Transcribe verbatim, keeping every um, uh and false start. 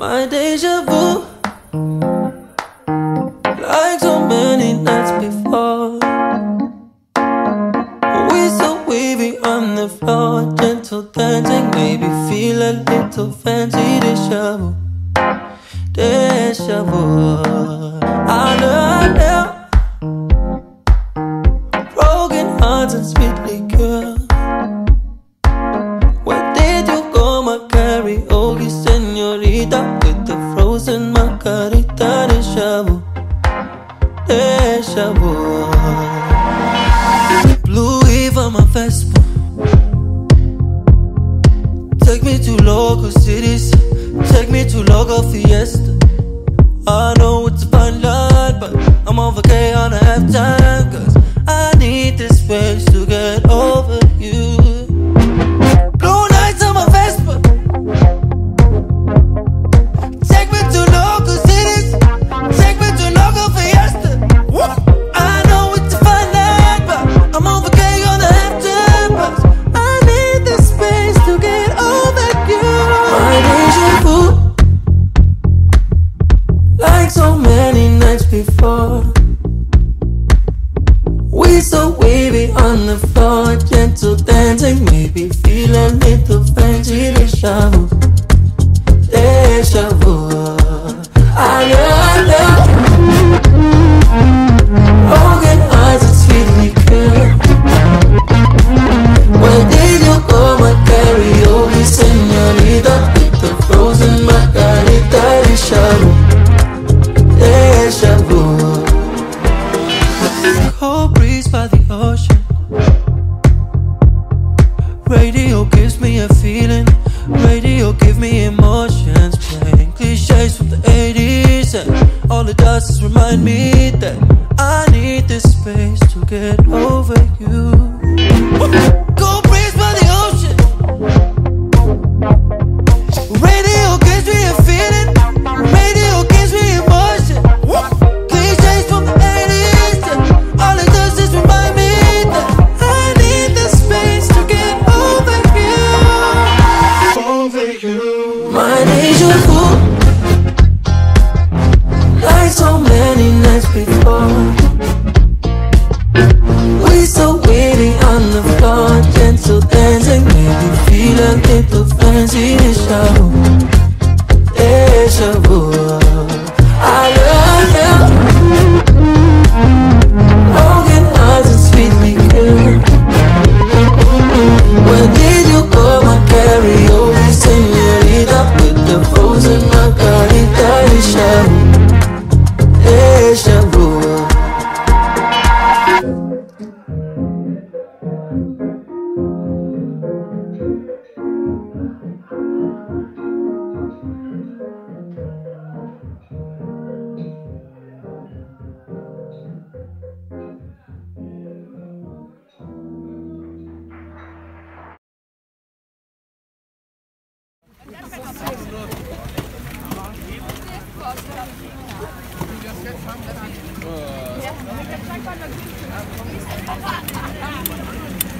My deja vu, like so many nights before. We so wavy on the floor, gentle dancing, maybe feel a little fancy. Deja vu, deja vu. I learned now, broken hearts and sweet liquor. Where did you go, my karaoke señorita, with the frozen margarita? Deja vu, deja vu. Blue wave on my Vespa, take me to local cities, take me to local fiesta. I know it's a fine line, but I'm on vacay on a half time, cause I need this space to get over you. Blue nights on my Vespa, take me to local cities, take me to local fiesta. I know it's a fine line, but I'm on vacay on a half time, but I need this space to get over you. My deja vu, like so many nights before. We so wavy on the floor, gentle dancing, maybe feel a little fancy. Deja vu, deja vu. I love you, broken hearts and sweet liquor. Where did you go, my karaoke señorita, with the frozen margarita? Deja vu, deja vu. Cold breeze by the ocean, radio gives me a feeling, radio give me emotions, playing cliches from the eighties, and all it does is remind me that I need this space to get over you. Cold breeze by the ocean, radio gives me a feeling, radio gives me emotion, cliches from the eighties, and all it does is remind me that I need this space to get over you. Over you. My deja vu, like so many nights before. We so wavy on the floor, gentle dancing, maybe feel a little fancy. Deja vu, deja vu. I love you, broken hearts and sweet liquor. Where did you go, my karaoke señorita, with the frozen margarita? Deja vu, deja vu. Ja,